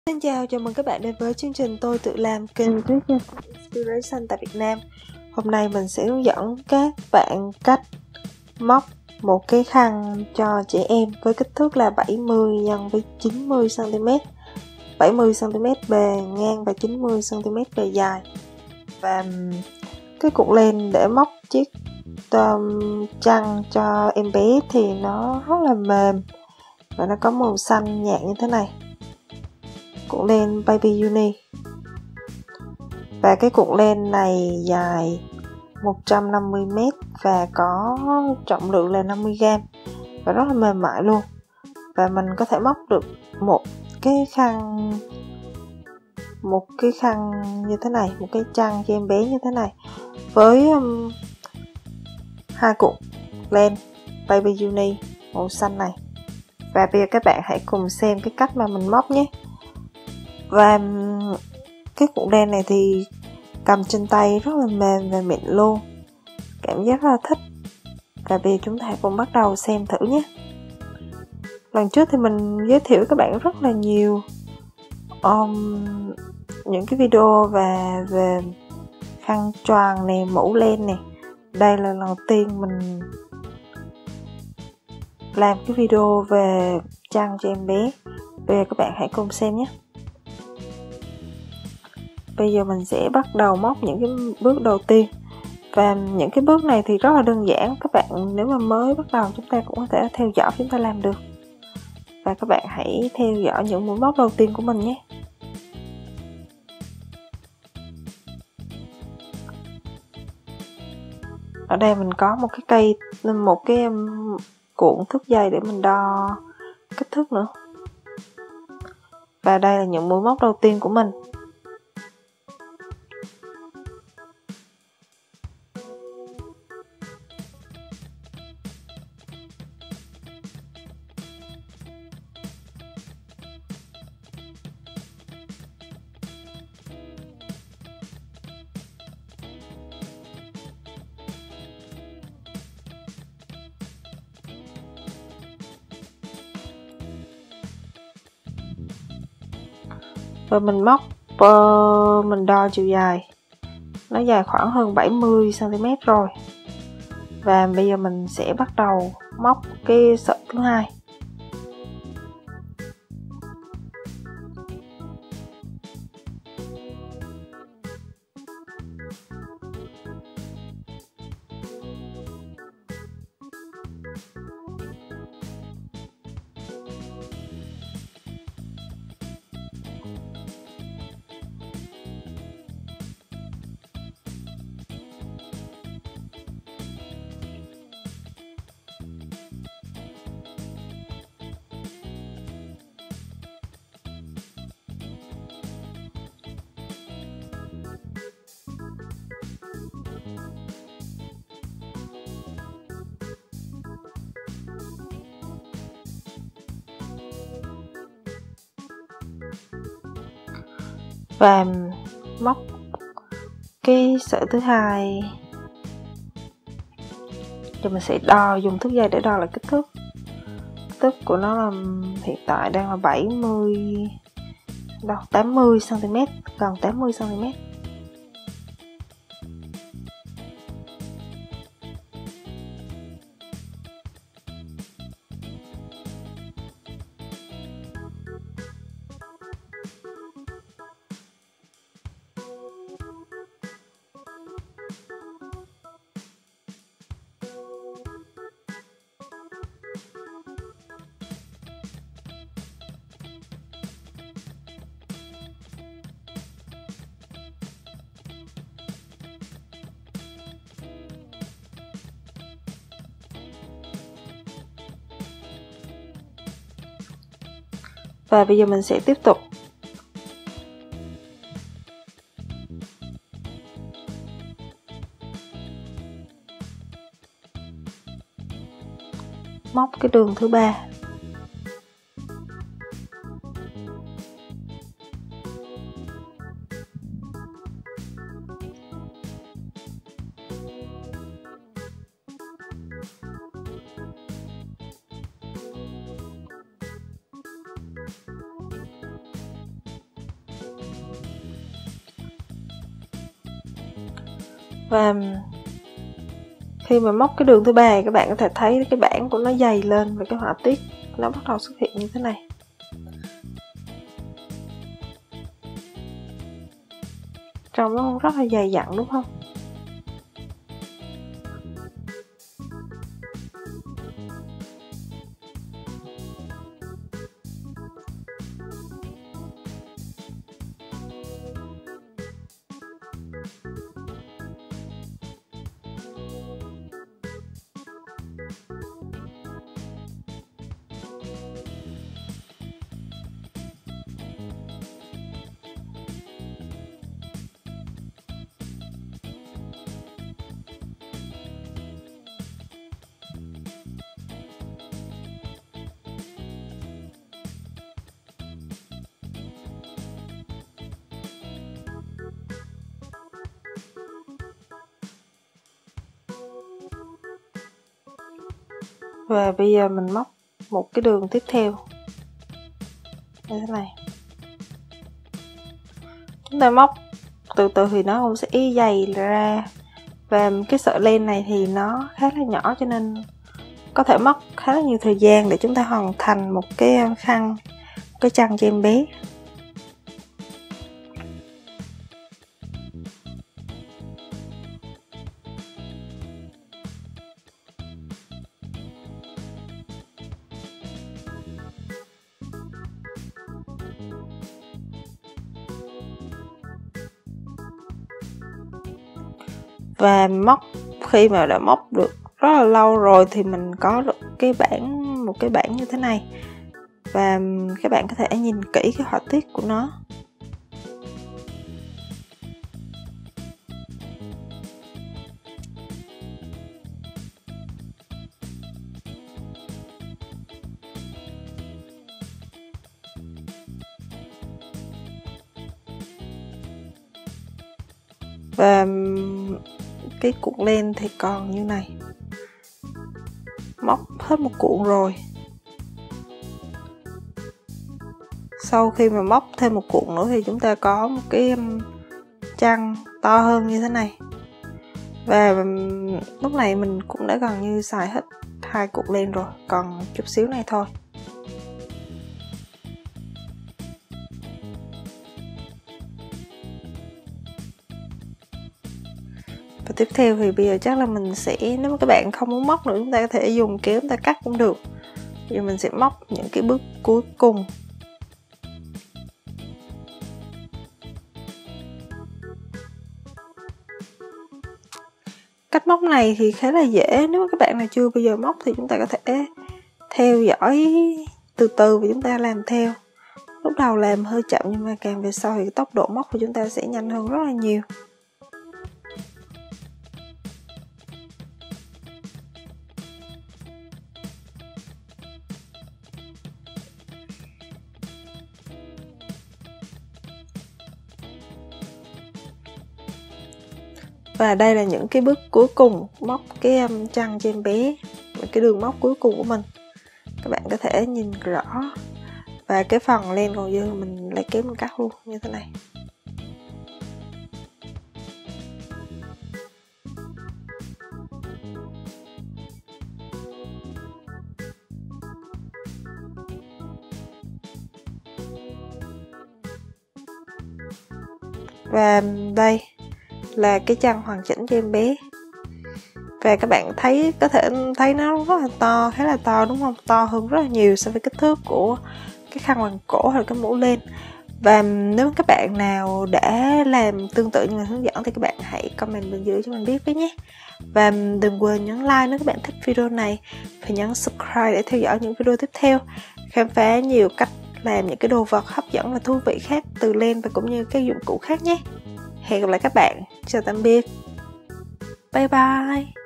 Xin chào, chào mừng các bạn đến với chương trình Tôi Tự Làm, kênh Tuyết Nhân Inspiration tại Việt Nam. Hôm nay mình sẽ hướng dẫn các bạn cách móc một cái khăn cho trẻ em với kích thước là 70 x 90 cm, 70 cm bề ngang và 90 cm bề dài. Và cái cuộn len để móc chiếc chăn cho em bé thì nó rất là mềm và nó có màu xanh nhạt như thế này. Cuộn len Baby Uni, và cái cuộn len này dài 150m và có trọng lượng là 50g và rất là mềm mại luôn. Và mình có thể móc được một cái khăn như thế này, một cái chăn cho em bé như thế này với hai cuộn len Baby Uni màu xanh này. Và bây giờ các bạn hãy cùng xem cái cách mà mình móc nhé. Và cái cuộn len này thì cầm trên tay rất là mềm và mịn luôn, cảm giác rất là thích. Và bây giờ chúng ta cùng bắt đầu xem thử nhé. Lần trước thì mình giới thiệu với các bạn rất là nhiều những cái video về khăn choàng nè, mũ len nè. Đây là lần đầu tiên mình làm cái video về chăn cho em bé. Bây giờ các bạn hãy cùng xem nhé. Bây giờ mình sẽ bắt đầu móc những cái bước đầu tiên. Và những cái bước này thì rất là đơn giản. Các bạn nếu mà mới bắt đầu chúng ta cũng có thể theo dõi chúng ta làm được. Và các bạn hãy theo dõi những mũi móc đầu tiên của mình nhé. Ở đây mình có một cái cuộn thước dây để mình đo kích thước nữa. Và đây là những mũi móc đầu tiên của mình. Và mình móc, mình đo chiều dài, nó dài khoảng hơn 70 cm rồi. Và bây giờ mình sẽ bắt đầu móc cái sợi thứ hai. Và móc cái sợi thứ hai. Giờ mình sẽ dùng thước dây để đo lại kích thước. Kích thước của nó là hiện tại đang là 80 cm, gần 80 cm. Và bây giờ mình sẽ tiếp tục móc cái đường thứ ba. Và khi mà móc cái đường thứ ba, các bạn có thể thấy cái bảng của nó dày lên và cái họa tiết nó bắt đầu xuất hiện như thế này. Trông nó rất là dày dặn đúng không? Và bây giờ mình móc một cái đường tiếp theo như thế này. Chúng ta móc từ từ thì nó cũng sẽ dày ra, và cái sợi len này thì nó khá là nhỏ cho nên có thể mất khá là nhiều thời gian để chúng ta hoàn thành một cái khăn, cái chăn cho em bé. Và khi mà đã móc được rất là lâu rồi thì mình có được một cái bảng như thế này, và các bạn có thể nhìn kỹ cái họa tiết của nó. Và cái cuộn len thì còn như này. Móc hết một cuộn rồi. Sau khi mà móc thêm một cuộn nữa thì chúng ta có một cái chăn to hơn như thế này. Và lúc này mình cũng đã gần như xài hết 2 cuộn len rồi, còn chút xíu này thôi. Và tiếp theo thì bây giờ chắc là mình sẽ, nếu mà các bạn không muốn móc nữa, chúng ta có thể dùng kéo chúng ta cắt cũng được. Bây giờ mình sẽ móc những cái bước cuối cùng. Cách móc này thì khá là dễ, nếu mà các bạn nào chưa bao giờ móc thì chúng ta có thể theo dõi từ từ và chúng ta làm theo. Lúc đầu làm hơi chậm nhưng mà càng về sau thì tốc độ móc của chúng ta sẽ nhanh hơn rất là nhiều. Và đây là những cái bước cuối cùng móc cái chăn cho em bé, cái đường móc cuối cùng của mình. Các bạn có thể nhìn rõ. Và cái phần len còn dư mình lấy kéo mình cắt luôn như thế này. Và đây là cái chăn hoàn chỉnh cho em bé. Và các bạn có thể thấy nó rất là to, khá là to đúng không? To hơn rất là nhiều so với kích thước của cái khăn quàng cổ hay cái mũ len. Và nếu các bạn nào đã làm tương tự như mình hướng dẫn thì các bạn hãy comment bên dưới cho mình biết với nhé. Và đừng quên nhấn like nếu các bạn thích video này, và nhấn subscribe để theo dõi những video tiếp theo, khám phá nhiều cách làm những cái đồ vật hấp dẫn và thú vị khác từ len và cũng như các dụng cụ khác nhé. Hẹn gặp lại các bạn. Chào tạm biệt. Bye bye.